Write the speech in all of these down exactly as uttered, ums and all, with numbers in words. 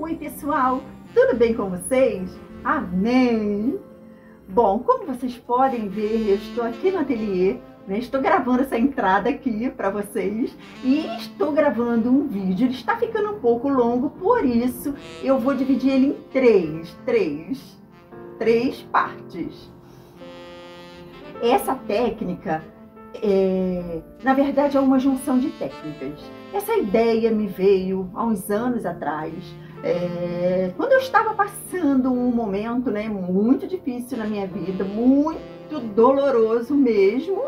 Oi pessoal, tudo bem com vocês? Amém! Bom, como vocês podem ver, eu estou aqui no ateliê, né? Estou gravando essa entrada aqui para vocês e estou gravando um vídeo. Ele está ficando um pouco longo, por isso eu vou dividir ele em três, três, três partes. Essa técnica, é, na verdade, é uma junção de técnicas. Essa ideia me veio há uns anos atrás, é, quando eu estava passando um momento, né, muito difícil na minha vida, muito doloroso mesmo.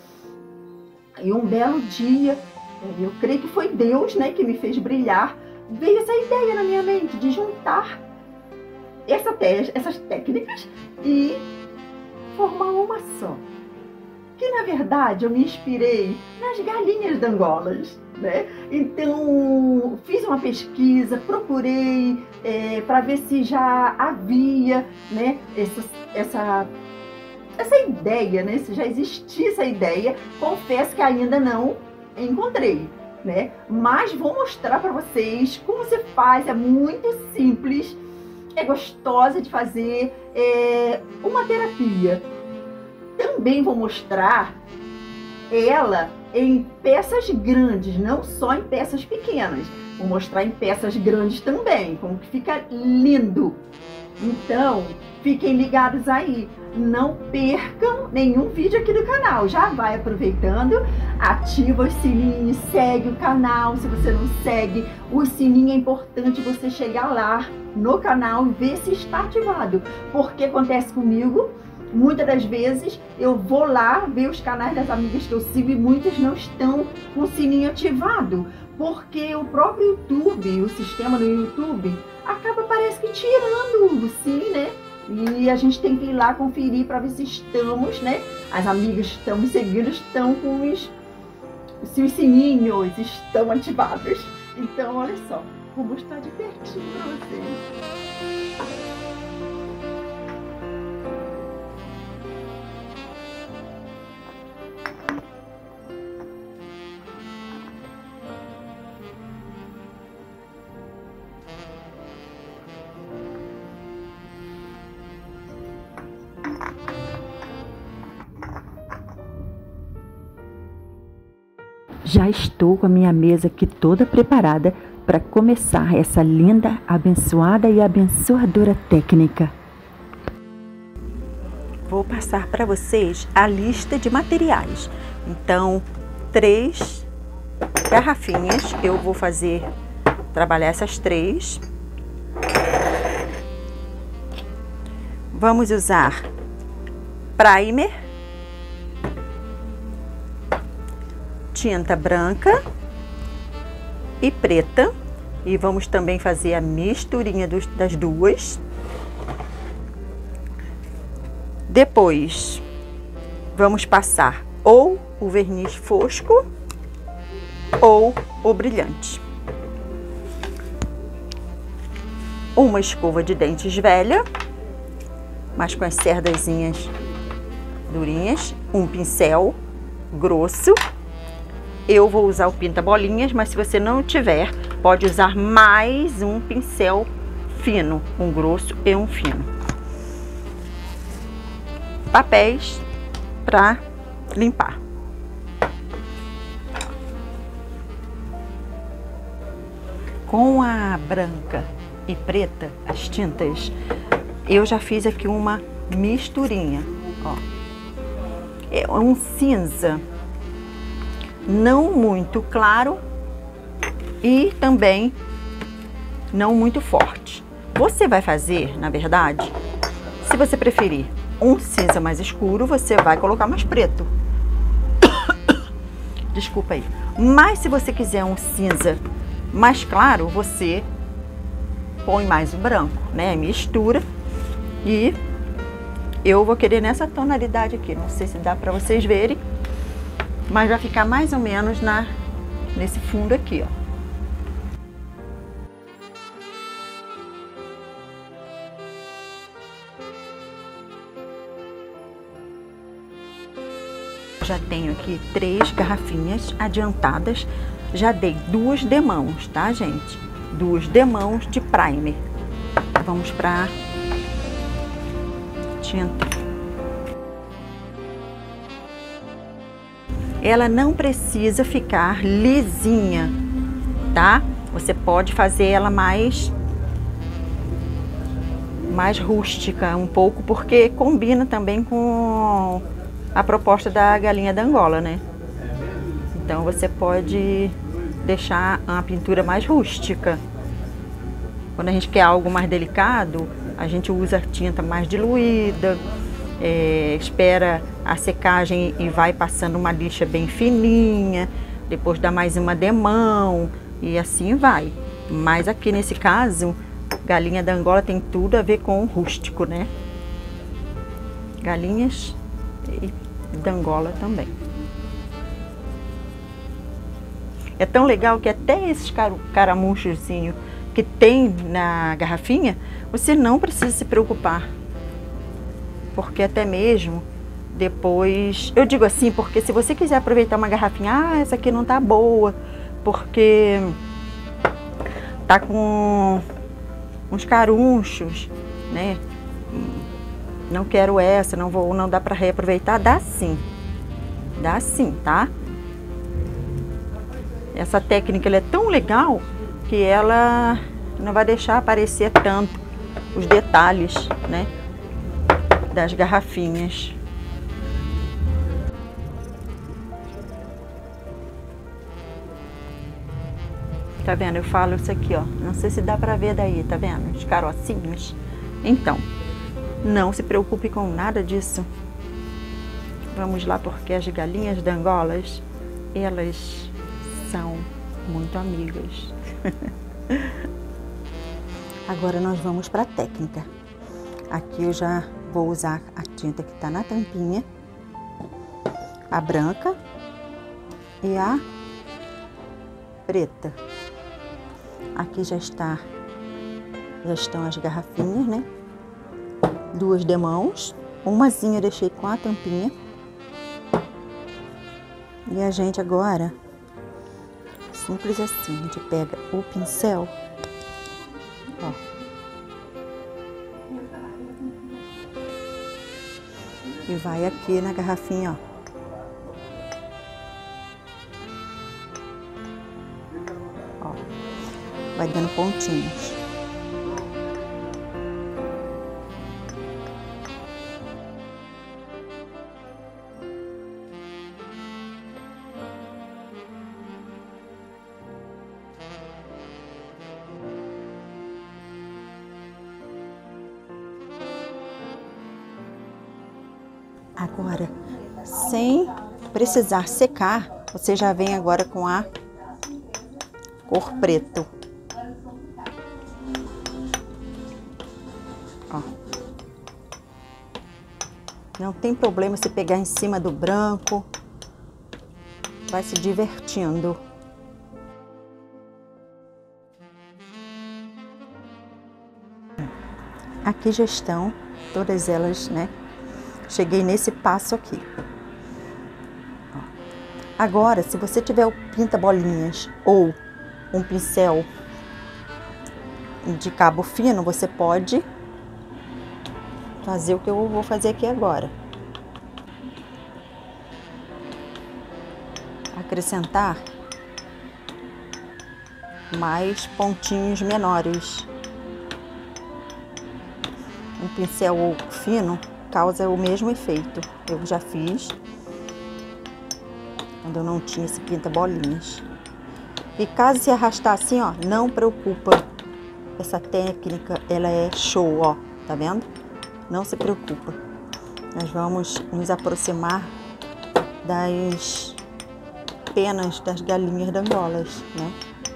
E um belo dia, eu creio que foi Deus, né, que me fez brilhar, veio essa ideia na minha mente de juntar essa te essas técnicas e formar uma só. Que na verdade eu me inspirei nas galinhas d'Angolas, né? Então fiz uma pesquisa, procurei é, para ver se já havia, né, essa, essa, essa ideia, né? Se já existia essa ideia. Confesso que ainda não encontrei, né? Mas vou mostrar para vocês como se faz, é muito simples, é gostosa de fazer, é uma terapia. Também vou mostrar ela em peças grandes, não só em peças pequenas. Vou mostrar em peças grandes também, como que fica lindo. Então, fiquem ligados aí. Não percam nenhum vídeo aqui do canal. Já vai aproveitando, ativa os sininhos, segue o canal. Se você não segue, o sininho é importante você chegar lá no canal e ver se está ativado. Porque acontece comigo, muitas das vezes eu vou lá ver os canais das amigas que eu sigo e muitas não estão com o sininho ativado, porque o próprio YouTube, o sistema do YouTube, acaba, parece que tirando o sim, né? E a gente tem que ir lá conferir para ver se estamos, né? As amigas estão me seguindo, estão com os, se os sininhos estão ativados. Então, olha só, vou mostrar de pertinho para vocês. Já estou com a minha mesa aqui toda preparada para começar essa linda, abençoada e abençoadora técnica. Vou passar para vocês a lista de materiais. Então, três garrafinhas, eu vou fazer, trabalhar essas três. Vamos usar primer, tinta branca e preta, e vamos também fazer a misturinha dos, das duas. Depois vamos passar ou o verniz fosco ou o brilhante. Uma escova de dentes velha, mas com as cerdazinhas durinhas, um pincel grosso. Eu vou usar o pinta-bolinhas, mas se você não tiver, pode usar mais um pincel fino, um grosso e um fino. Papéis para limpar. Com a branca e preta, as tintas, eu já fiz aqui uma misturinha, ó. É um cinza não muito claro e também não muito forte. Você vai fazer, na verdade, se você preferir um cinza mais escuro, você vai colocar mais preto. Desculpa aí. Mas se você quiser um cinza mais claro, você põe mais o branco, né? Mistura. E eu vou querer nessa tonalidade aqui. Não sei se dá para vocês verem, mas vai ficar mais ou menos na, nesse fundo aqui, ó. Já tenho aqui três garrafinhas adiantadas, já dei duas demãos, tá, gente? duas demãos de primer. Vamos para tinta. Ela não precisa ficar lisinha, tá? Você pode fazer ela mais mais rústica um pouco, porque combina também com a proposta da galinha da Angola, né? Então você pode deixar uma pintura mais rústica. Quando a gente quer algo mais delicado, a gente usa tinta mais diluída, é, espera a secagem e vai passando uma lixa bem fininha, depois dá mais uma demão e assim vai. Mas aqui nesse caso, galinha da Angola tem tudo a ver com o rústico, né? Galinhas e da Angola também. É tão legal que até esses caramuchozinhos que tem na garrafinha, você não precisa se preocupar. Porque até mesmo depois... Eu digo assim, porque se você quiser aproveitar uma garrafinha, ah, essa aqui não tá boa, porque tá com uns carunchos, né? Não quero essa, não vou, não dá para reaproveitar, dá sim. Dá sim, tá? Essa técnica ela é tão legal que ela não vai deixar aparecer tanto os detalhes, né, das garrafinhas. Tá vendo? Eu falo isso aqui, ó. Não sei se dá pra ver daí, tá vendo? Os carocinhos. Então, não se preocupe com nada disso. Vamos lá, porque as galinhas da Angola, elas são muito amigas. Agora nós vamos para a técnica. Aqui eu já vou usar a tinta que está na tampinha, a branca e a preta. Aqui já está, já estão as garrafinhas, né? Duas demãos, umazinha eu deixei com a tampinha. E a gente agora, simples assim, a gente pega o pincel, ó, e vai aqui na garrafinha, ó, ó, vai dando pontinhos. Agora, sem precisar secar, você já vem agora com a cor preto. Ó. Não tem problema se pegar em cima do branco, vai se divertindo. Aqui já estão todas elas, né? Cheguei nesse passo aqui. Agora, se você tiver o pinta-bolinhas ou um pincel de cabo fino, você pode fazer o que eu vou fazer aqui agora. Acrescentar mais pontinhos menores. Um pincel fino causa o mesmo efeito. Eu já fiz quando eu não tinha esse pinta-bolinhas. E caso se arrastar assim, ó, não preocupa. Essa técnica, ela é show, ó. Tá vendo? Não se preocupa. Nós vamos nos aproximar das penas das galinhas da Angola, né?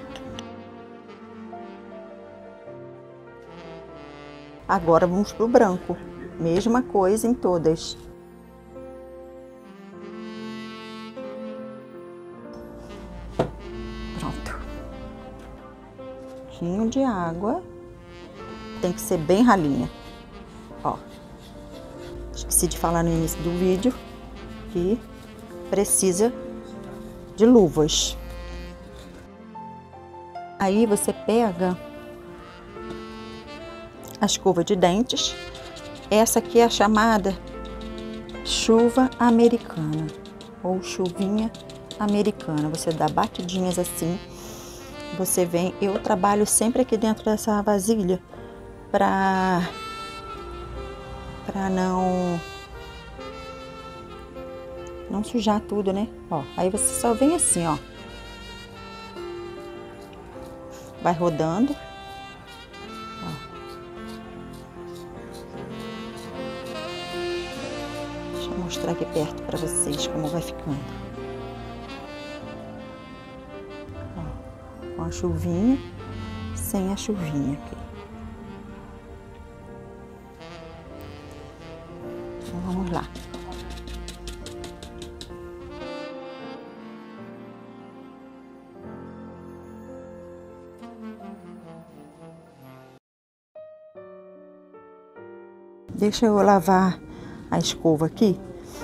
Agora vamos pro branco. Mesma coisa em todas. Pronto. Um pouquinho de água. Tem que ser bem ralinha. Ó. Esqueci de falar no início do vídeo que precisa de luvas. Aí você pega a escova de dentes. Essa aqui é a chamada chuva americana ou chuvinha americana. Você dá batidinhas assim. Você vem, eu trabalho sempre aqui dentro dessa vasilha para para não não sujar tudo, né? Ó, aí você só vem assim, ó. Vai rodando. Ó. Deixa eu mostrar aqui perto para vocês como vai ficando. Ó, com a chuvinha, sem a chuvinha aqui. Então vamos lá. Deixa eu lavar a escova aqui.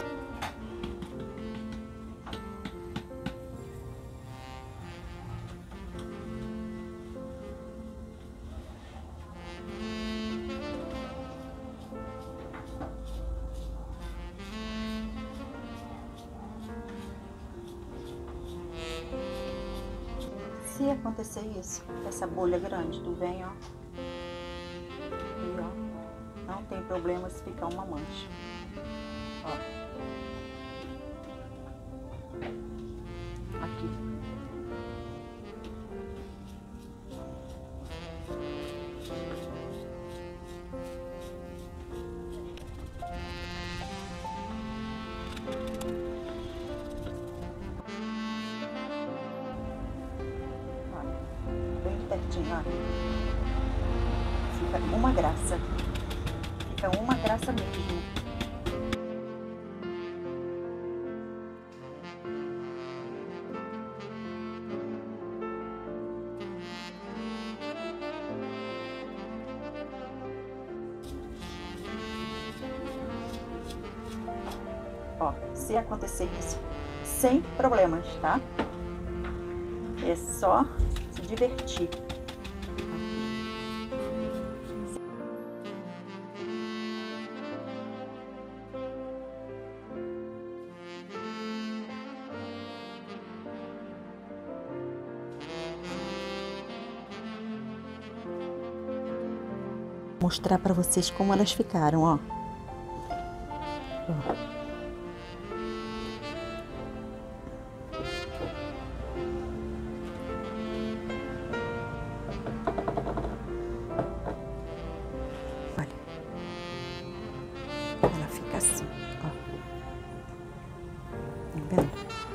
Se acontecer isso, essa bolha grande, tu vem, ó. E, ó. Não tem problema se ficar uma mancha. Ó. Aqui. Ó. Bem pertinho, ó. Fica uma graça. Fica uma graça mesmo. Ó, se acontecer isso, sem problemas, tá? É só se divertir. Mostrar para vocês como elas ficaram, ó. Ó. Olha. Ela fica assim, ó. Tá vendo?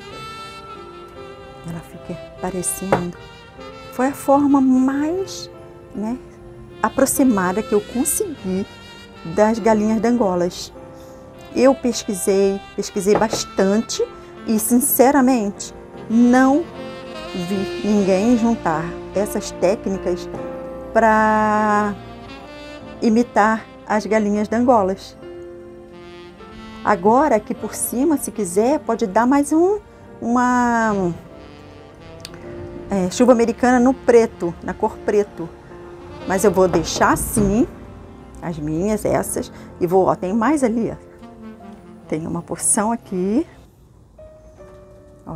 Ela fica parecendo. Foi a forma mais, né, aproximada que eu consegui das galinhas d'Angolas. Eu pesquisei, pesquisei bastante e, sinceramente, não vi ninguém juntar essas técnicas para imitar as galinhas d'Angolas. Agora, aqui por cima, se quiser, pode dar mais um, uma é, chuva americana no preto, na cor preto. Mas eu vou deixar assim, as minhas, essas, e vou, ó, tem mais ali, ó. Tem uma porção aqui, ó.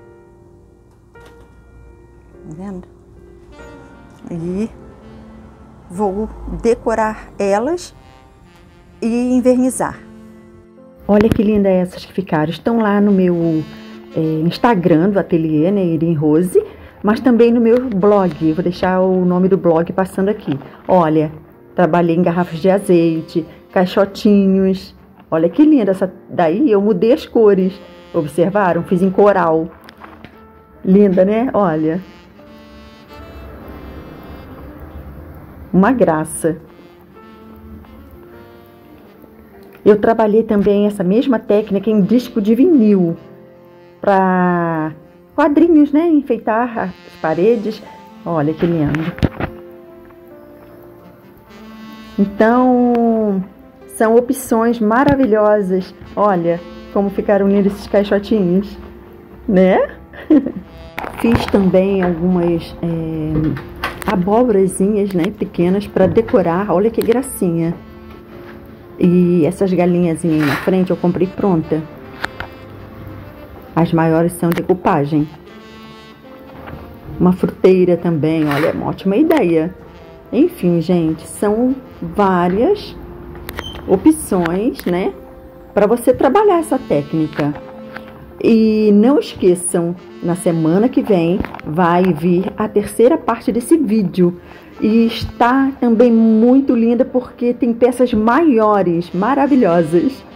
Tá vendo? E vou decorar elas e envernizar. Olha que linda essas que ficaram. Estão lá no meu é, Instagram do ateliê, né, Irene Rose. Mas também no meu blog, vou deixar o nome do blog passando aqui. Olha, trabalhei em garrafas de azeite, caixotinhos. Olha que linda essa daí, eu mudei as cores. Observaram? Fiz em coral. Linda, né? Olha. Uma graça. Eu trabalhei também essa mesma técnica em disco de vinil. Para quadrinhos, né? Enfeitar as paredes. Olha que lindo. Então, são opções maravilhosas. Olha como ficaram lindos esses caixotinhos, né? Fiz também algumas é, abóborazinhas, né, pequenas para decorar. Olha que gracinha. E essas galinhazinhas aí na frente eu comprei pronta. As maiores são decupagem. Uma fruteira também, olha, é uma ótima ideia. Enfim, gente, são várias opções, né, para você trabalhar essa técnica. E não esqueçam, na semana que vem vai vir a terceira parte desse vídeo. E está também muito linda porque tem peças maiores, maravilhosas.